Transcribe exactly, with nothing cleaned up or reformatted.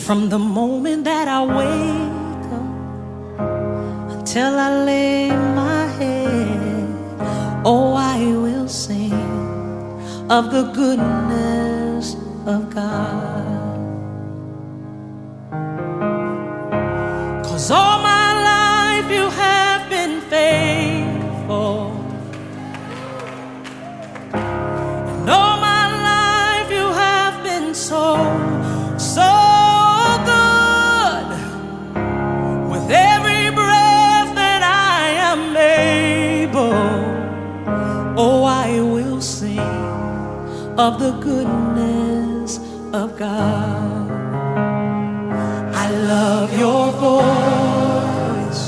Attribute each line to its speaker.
Speaker 1: From the moment that I wake up until I lay my head, oh, I will sing of the goodness of God. 'Cause all my life you have been faithful, and all my life you have been so, so good. With every breath that I am able, oh, I will sing of the goodness of God. I love your voice.